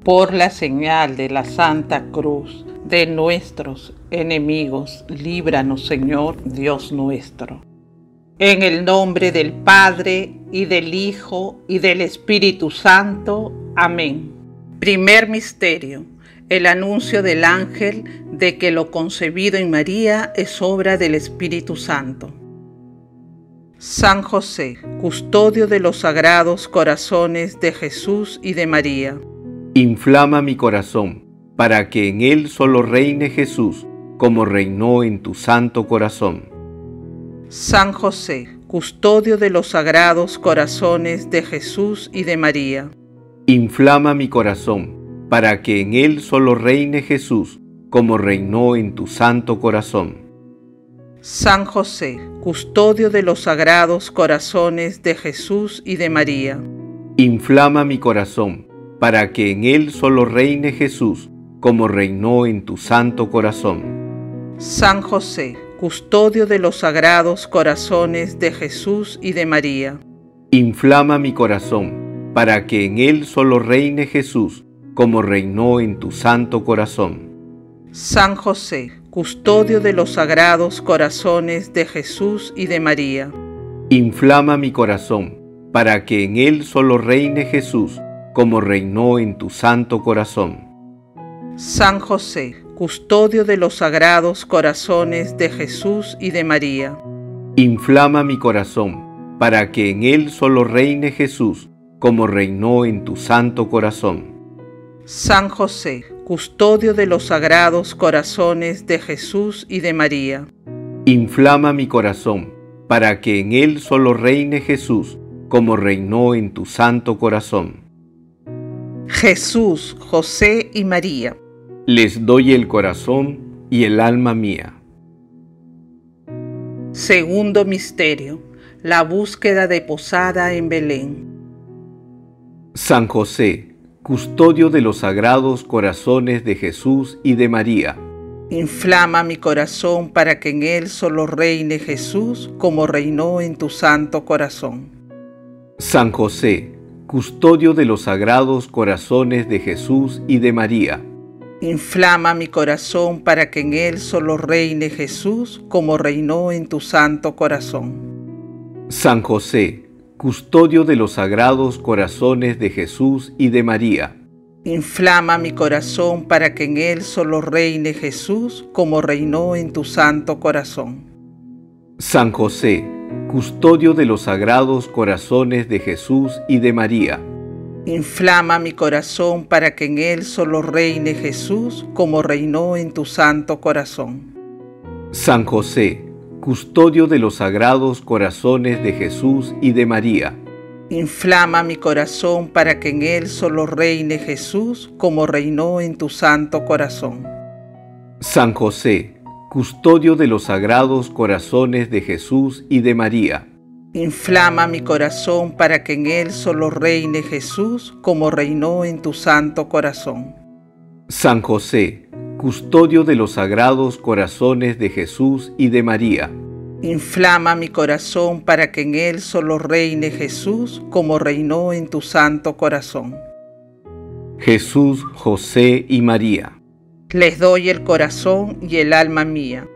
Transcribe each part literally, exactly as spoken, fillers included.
por la señal de la Santa Cruz de nuestros enemigos, líbranos, Señor Dios nuestro. En el nombre del Padre, y del Hijo, y del Espíritu Santo. Amén. Primer misterio: el anuncio del ángel de que lo concebido en María es obra del Espíritu Santo. San José, custodio de los sagrados corazones de Jesús y de María, inflama mi corazón, para que en él solo reine Jesús, como reinó en tu santo corazón. San José, custodio de los sagrados corazones de Jesús y de María, inflama mi corazón, para que en él solo reine Jesús, como reinó en tu santo corazón. San José, custodio de los sagrados corazones de Jesús y de María, inflama mi corazón, para que en él solo reine Jesús, como reinó en tu santo corazón. San José, custodio de los sagrados corazones de Jesús y de María, inflama mi corazón, para que en él solo reine Jesús, como reinó en tu santo corazón. San José, custodio de los sagrados corazones de Jesús y de María, inflama mi corazón, para que en él solo reine Jesús, como reinó en tu santo corazón. San José, custodio de los sagrados corazones de Jesús y de María, inflama mi corazón, para que en él solo reine Jesús, como reinó en tu santo corazón. San José, custodio de los sagrados corazones de Jesús y de María, inflama mi corazón, para que en él solo reine Jesús, como reinó en tu santo corazón. Jesús, José y María, les doy el corazón y el alma mía. Segundo misterio: la búsqueda de posada en Belén. San José, custodio de los sagrados corazones de Jesús y de María, inflama mi corazón para que en él solo reine Jesús, como reinó en tu santo corazón. San José, custodio de los sagrados corazones de Jesús y de María, inflama mi corazón para que en él solo reine Jesús, como reinó en tu santo corazón. San José, custodio de los sagrados corazones de Jesús y de María, inflama mi corazón para que en él solo reine Jesús, como reinó en tu santo corazón. San José, custodio de los sagrados corazones de Jesús y de María, inflama mi corazón para que en él solo reine Jesús, como reinó en tu santo corazón. San José, custodio de los sagrados corazones de Jesús y de María, inflama mi corazón para que en él solo reine Jesús, como reinó en tu santo corazón. San José, custodio de los sagrados corazones de Jesús y de María, inflama mi corazón para que en él solo reine Jesús, como reinó en tu santo corazón. San José, custodio de los sagrados corazones de Jesús y de María, inflama mi corazón para que en él solo reine Jesús, como reinó en tu santo corazón. Jesús, José y María, les doy el corazón y el alma mía.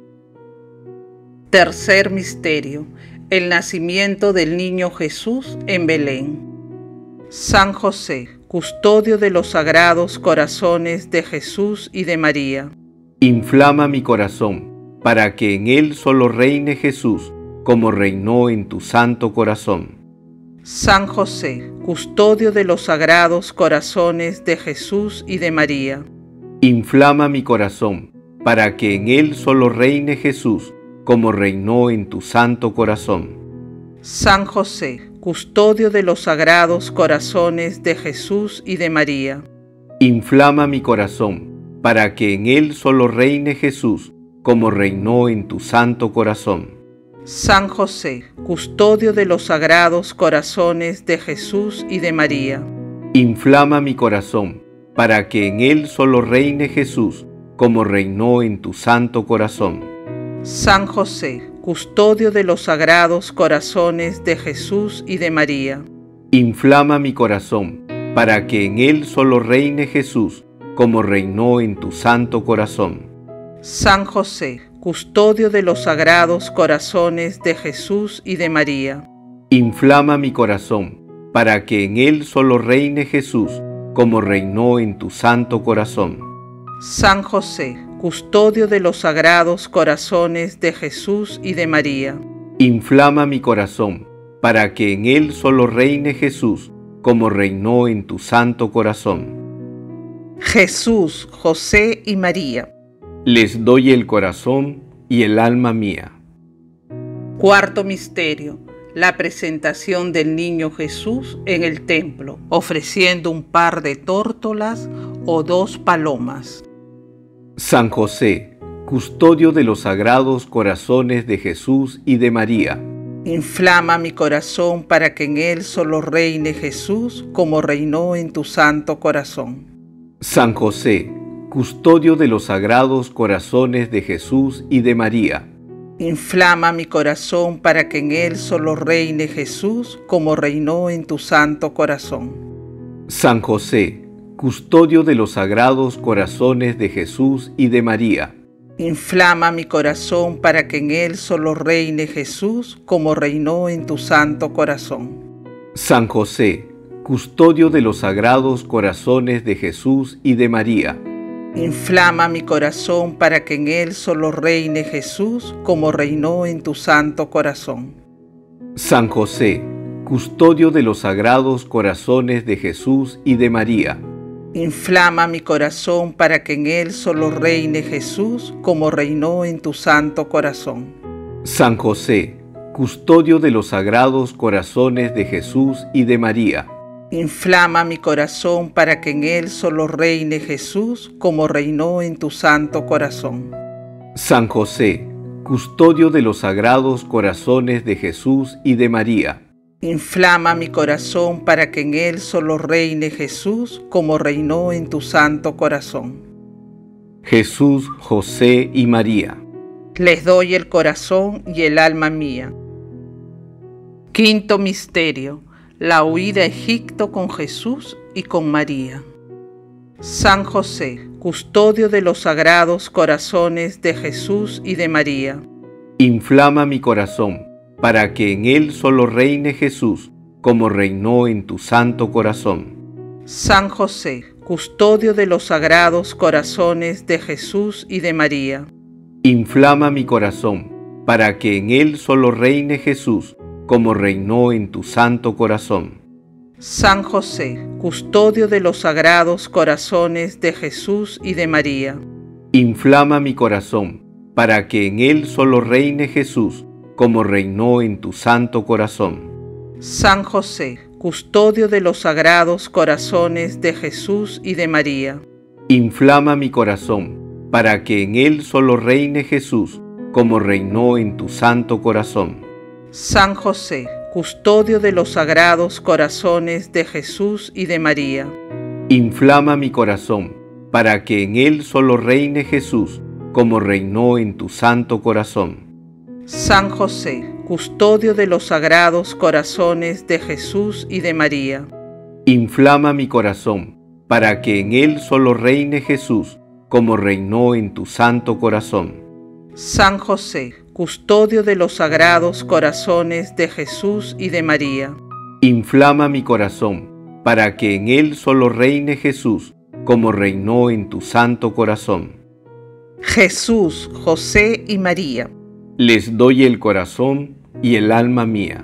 Tercer misterio: el nacimiento del niño Jesús en Belén. San José, custodio de los sagrados corazones de Jesús y de María, inflama mi corazón, para que en él solo reine Jesús, como reinó en tu santo corazón. San José, custodio de los sagrados corazones de Jesús y de María, inflama mi corazón, para que en él solo reine Jesús, como reinó en tu santo corazón. San José, custodio de los sagrados corazones de Jesús y de María, inflama mi corazón, para que en él solo reine Jesús, como reinó en tu santo corazón. San José, custodio de los sagrados corazones de Jesús y de María, inflama mi corazón, para que en él solo reine Jesús, como reinó en tu santo corazón. San José, custodio de los sagrados corazones de Jesús y de María, inflama mi corazón, para que en él solo reine Jesús, como reinó en tu santo corazón. San José, custodio de los sagrados corazones de Jesús y de María, inflama mi corazón, para que en él solo reine Jesús, como reinó en tu santo corazón. San José, custodio de los sagrados corazones de Jesús y de María, inflama mi corazón, para que en él solo reine Jesús, como reinó en tu santo corazón. Jesús, José y María, les doy el corazón y el alma mía. Cuarto misterio: la presentación del niño Jesús en el templo, ofreciendo un par de tórtolas o dos palomas. San José, custodio de los sagrados corazones de Jesús y de María, inflama mi corazón para que en él solo reine Jesús, como reinó en tu santo corazón. San José, custodio de los sagrados corazones de Jesús y de María, inflama mi corazón para que en él solo reine Jesús, como reinó en tu santo corazón. San José, custodio de los sagrados corazones de Jesús y de María, inflama mi corazón para que en él solo reine Jesús, como reinó en tu santo corazón. San José, custodio de los sagrados corazones de Jesús y de María, inflama mi corazón para que en él solo reine Jesús, como reinó en tu santo corazón. San José, custodio de los sagrados corazones de Jesús y de María, inflama mi corazón para que en él solo reine Jesús, como reinó en tu santo corazón. San José, custodio de los sagrados corazones de Jesús y de María, inflama mi corazón para que en él solo reine Jesús, como reinó en tu santo corazón. San José, custodio de los sagrados corazones de Jesús y de María, inflama mi corazón para que en él solo reine Jesús, como reinó en tu santo corazón. Jesús, José y María, les doy el corazón y el alma mía. Quinto misterio: la huida a Egipto con Jesús y con María. San José, custodio de los sagrados corazones de Jesús y de María, inflama mi corazón, para que en él solo reine Jesús, como reinó en tu santo corazón. San José, custodio de los sagrados corazones de Jesús y de María, inflama mi corazón, para que en él solo reine Jesús, como reinó en tu santo corazón. San José, custodio de los sagrados corazones de Jesús y de María, inflama mi corazón, para que en él solo reine Jesús, como reinó en tu santo corazón. San José, custodio de los sagrados corazones de Jesús y de María, inflama mi corazón, para que en él solo reine Jesús, como reinó en tu santo corazón. San José, custodio de los sagrados corazones de Jesús y de María, inflama mi corazón, para que en él solo reine Jesús, como reinó en tu santo corazón. San José, custodio de los sagrados corazones de Jesús y de María, inflama mi corazón, para que en él solo reine Jesús, como reinó en tu santo corazón. San José, custodio de los sagrados corazones de Jesús y de María, inflama mi corazón, para que en él solo reine Jesús, como reinó en tu santo corazón. Jesús, José y María, les doy el corazón y el alma mía.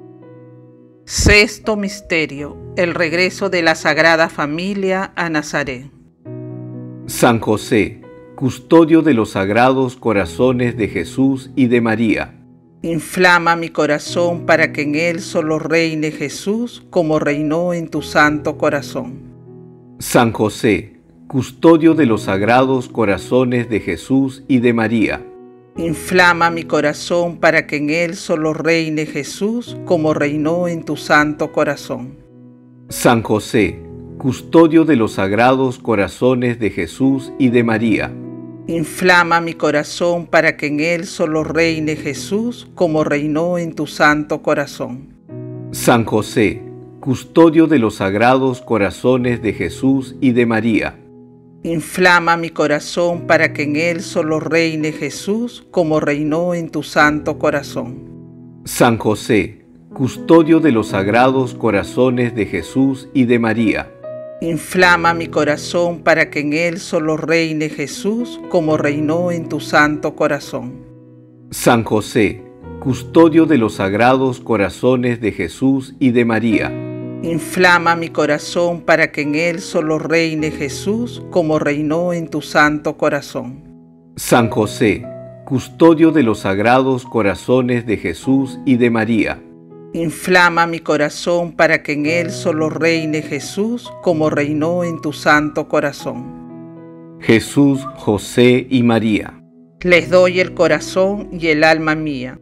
Sexto misterio: el regreso de la Sagrada Familia a Nazaret. San José, custodio de los sagrados corazones de Jesús y de María, inflama mi corazón para que en él solo reine Jesús, como reinó en tu santo corazón. San José, custodio de los sagrados corazones de Jesús y de María, inflama mi corazón para que en él solo reine Jesús, como reinó en tu santo corazón. San José, custodio de los sagrados corazones de Jesús y de María, inflama mi corazón para que en él solo reine Jesús, como reinó en tu santo corazón. San José, custodio de los sagrados corazones de Jesús y de María. Inflama mi corazón para que en él solo reine Jesús como reinó en tu santo corazón. San José, custodio de los sagrados corazones de Jesús y de María. Inflama mi corazón para que en él solo reine Jesús como reinó en tu santo corazón. San José, custodio de los sagrados corazones de Jesús y de María. Inflama mi corazón para que en él solo reine Jesús como reinó en tu santo corazón. San José, custodio de los sagrados corazones de Jesús y de María. Inflama mi corazón para que en él solo reine Jesús como reinó en tu santo corazón. Jesús, José y María. Les doy el corazón y el alma mía.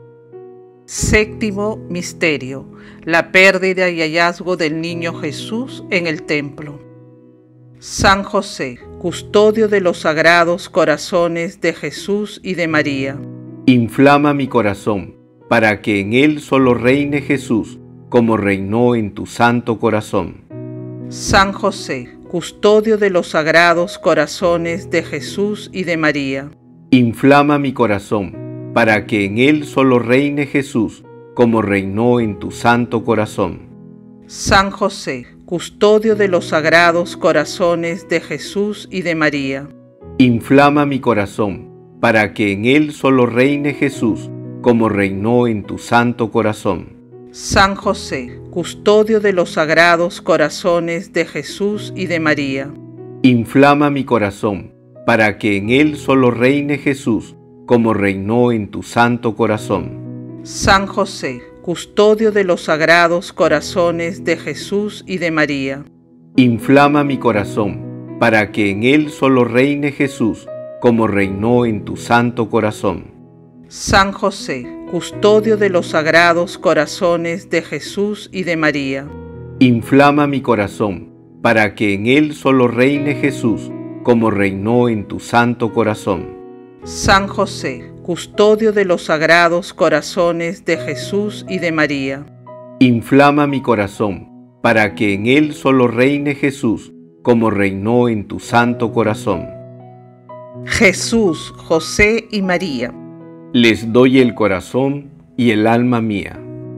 Séptimo misterio: la pérdida y hallazgo del niño Jesús en el templo. San José, custodio de los sagrados corazones de Jesús y de María. Inflama mi corazón, para que en él solo reine Jesús, como reinó en tu santo corazón. San José, custodio de los sagrados corazones de Jesús y de María. Inflama mi corazón, para que en él solo reine Jesús, como reinó en tu santo corazón. San José, custodio de los sagrados corazones de Jesús y de María. Inflama mi corazón, para que en él solo reine Jesús, como reinó en tu santo corazón. San José, custodio de los sagrados corazones de Jesús y de María. Inflama mi corazón, para que en él solo reine Jesús, como reinó en tu santo corazón. San José, custodio de los sagrados corazones de Jesús y de María. Inflama mi corazón, para que en él solo reine Jesús, como reinó en tu santo corazón. San José, custodio de los sagrados corazones de Jesús y de María. Inflama mi corazón, para que en él solo reine Jesús, como reinó en tu santo corazón. San José, custodio de los sagrados corazones de Jesús y de María. Inflama mi corazón, para que en él solo reine Jesús, como reinó en tu santo corazón. Jesús, José y María. Les doy el corazón y el alma mía.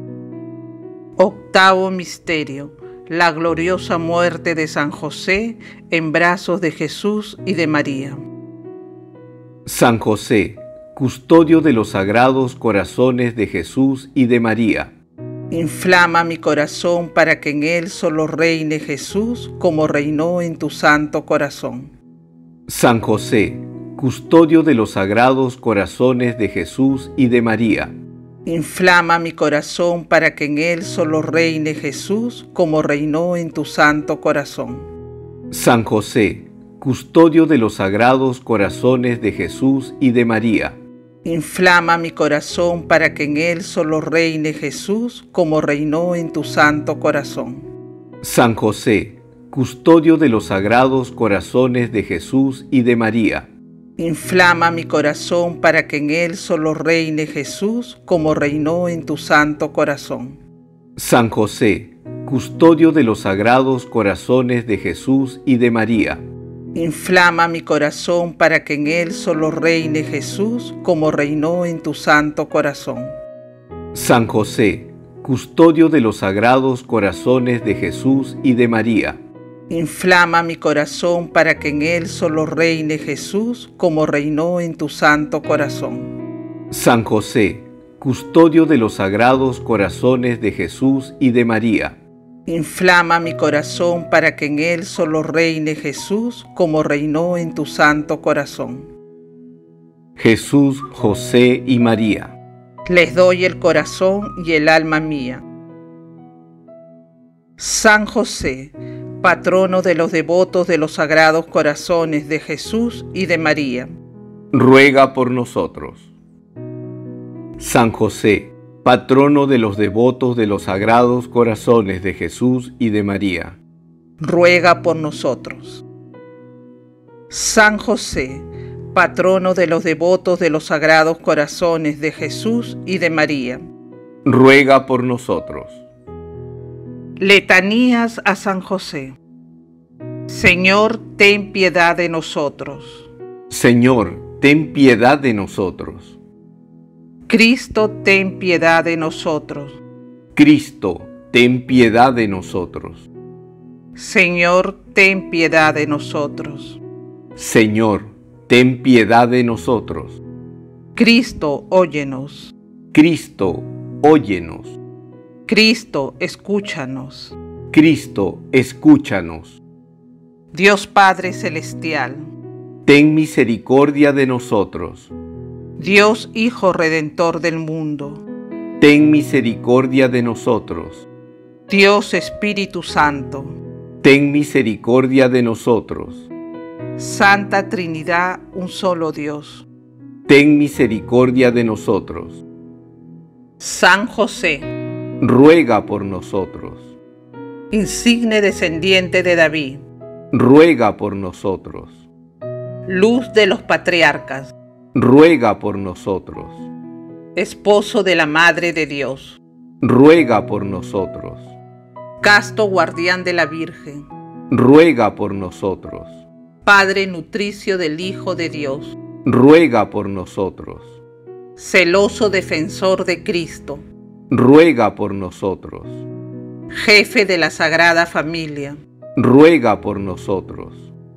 Octavo misterio: la gloriosa muerte de San José en brazos de Jesús y de María. San José, custodio de los sagrados corazones de Jesús y de María. Inflama mi corazón para que en él solo reine Jesús como reinó en tu santo corazón. San José, custodio de los sagrados corazones de Jesús y de María. Inflama mi corazón para que en él solo reine Jesús como reinó en tu santo corazón. San José, custodio de los sagrados corazones de Jesús y de María. Inflama mi corazón para que en él solo reine Jesús como reinó en tu santo corazón. San José, custodio de los sagrados corazones de Jesús y de María. Inflama mi corazón para que en él solo reine Jesús como reinó en tu santo corazón. San José, custodio de los sagrados corazones de Jesús y de María. Inflama mi corazón para que en él solo reine Jesús como reinó en tu santo corazón. San José, custodio de los sagrados corazones de Jesús y de María. Inflama mi corazón para que en él solo reine Jesús como reinó en tu santo corazón. San José, custodio de los sagrados corazones de Jesús y de María. Inflama mi corazón para que en él solo reine Jesús como reinó en tu santo corazón. Jesús, José y María. Les doy el corazón y el alma mía. San José, patrono de los devotos de los sagrados corazones de Jesús y de María. Ruega por nosotros. San José, patrono de los devotos de los sagrados corazones de Jesús y de María. Ruega por nosotros. San José, patrono de los devotos de los sagrados corazones de Jesús y de María. Ruega por nosotros. Letanías a San José. Señor, ten piedad de nosotros. Señor, ten piedad de nosotros. Cristo, ten piedad de nosotros. Cristo, ten piedad de nosotros. Señor, ten piedad de nosotros. Señor, ten piedad de nosotros. Cristo, óyenos. Cristo, óyenos. Cristo, escúchanos. Cristo, escúchanos. Dios Padre Celestial, ten misericordia de nosotros. Dios Hijo Redentor del mundo, ten misericordia de nosotros. Dios Espíritu Santo, ten misericordia de nosotros. Santa Trinidad, un solo Dios, ten misericordia de nosotros. San José, ruega por nosotros. Insigne descendiente de David, ruega por nosotros. Luz de los patriarcas, ruega por nosotros. Esposo de la Madre de Dios, ruega por nosotros. Casto guardián de la Virgen, ruega por nosotros. Padre nutricio del Hijo de Dios, ruega por nosotros. Celoso defensor de Cristo, ruega por nosotros. Jefe de la Sagrada Familia, ruega por nosotros.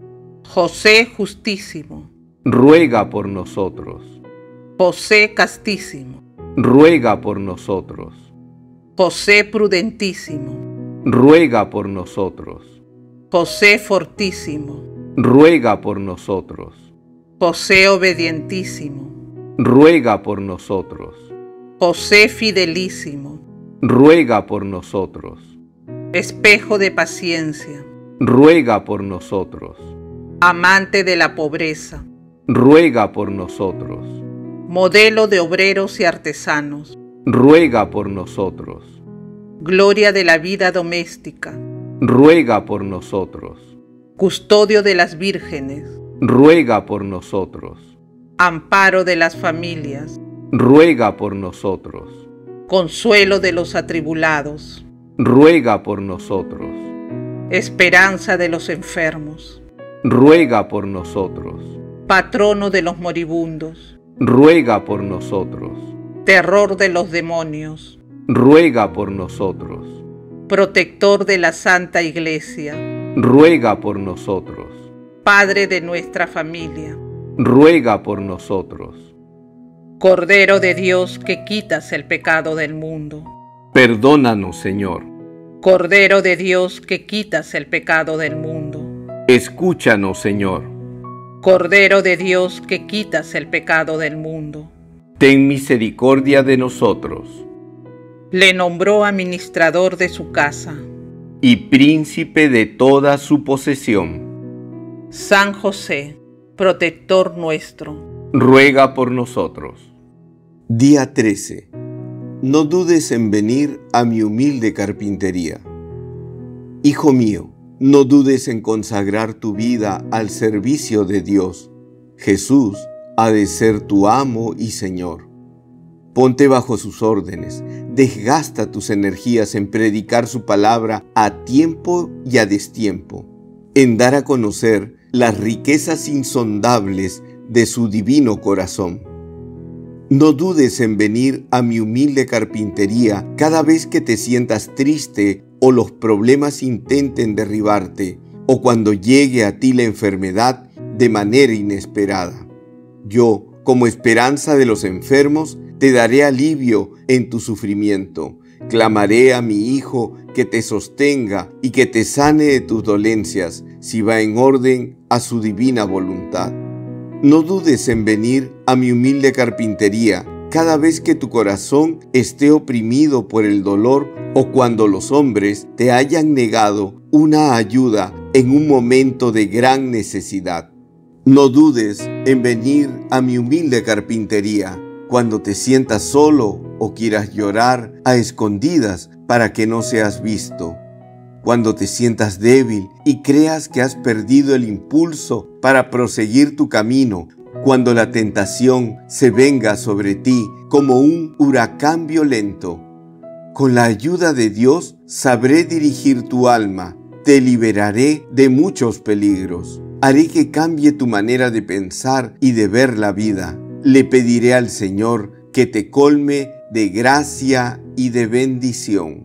José justísimo, ruega por nosotros. José castísimo, ruega por nosotros. José prudentísimo, ruega por nosotros. José fortísimo, ruega por nosotros. José obedientísimo, ruega por nosotros. José fidelísimo, ruega por nosotros. Espejo de paciencia, ruega por nosotros. Amante de la pobreza, ruega por nosotros. Modelo de obreros y artesanos, ruega por nosotros. Gloria de la vida doméstica, ruega por nosotros. Custodio de las vírgenes, ruega por nosotros. Amparo de las familias, ruega por nosotros. Consuelo de los atribulados, ruega por nosotros. Esperanza de los enfermos, ruega por nosotros. Patrono de los moribundos, ruega por nosotros. Terror de los demonios, ruega por nosotros. Protector de la Santa Iglesia, ruega por nosotros. Padre de nuestra familia, ruega por nosotros. Cordero de Dios que quitas el pecado del mundo, perdónanos, Señor. Cordero de Dios que quitas el pecado del mundo, escúchanos, Señor. Cordero de Dios que quitas el pecado del mundo, ten misericordia de nosotros. Le nombró administrador de su casa y príncipe de toda su posesión. San José, protector nuestro, ruega por nosotros. Día trece. No dudes en venir a mi humilde carpintería. Hijo mío, no dudes en consagrar tu vida al servicio de Dios. Jesús ha de ser tu amo y Señor. Ponte bajo sus órdenes, desgasta tus energías en predicar su palabra a tiempo y a destiempo, en dar a conocer las riquezas insondables de su divino corazón. No dudes en venir a mi humilde carpintería cada vez que te sientas triste o los problemas intenten derribarte, o cuando llegue a ti la enfermedad de manera inesperada. Yo, como esperanza de los enfermos, te daré alivio en tu sufrimiento. Clamaré a mi Hijo que te sostenga y que te sane de tus dolencias, si va en orden a su divina voluntad. No dudes en venir a mi humilde carpintería cada vez que tu corazón esté oprimido por el dolor o cuando los hombres te hayan negado una ayuda en un momento de gran necesidad. No dudes en venir a mi humilde carpintería cuando te sientas solo o quieras llorar a escondidas para que no seas visto. Cuando te sientas débil y creas que has perdido el impulso para proseguir tu camino, cuando la tentación se venga sobre ti como un huracán violento. Con la ayuda de Dios sabré dirigir tu alma, te liberaré de muchos peligros. Haré que cambie tu manera de pensar y de ver la vida. Le pediré al Señor que te colme de gracia y de bendición.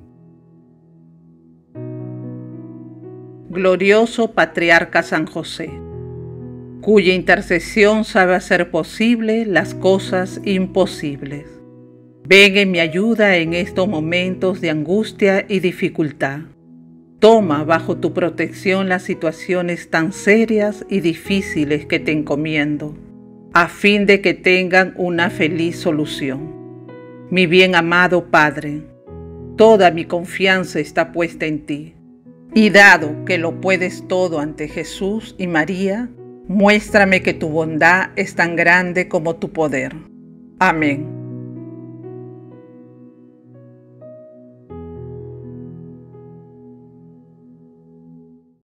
Glorioso Patriarca San José, cuya intercesión sabe hacer posible las cosas imposibles. Ven en mi ayuda en estos momentos de angustia y dificultad. Toma bajo tu protección las situaciones tan serias y difíciles que te encomiendo, a fin de que tengan una feliz solución. Mi bien amado Padre, toda mi confianza está puesta en ti, y dado que lo puedes todo ante Jesús y María, muéstrame que tu bondad es tan grande como tu poder. Amén.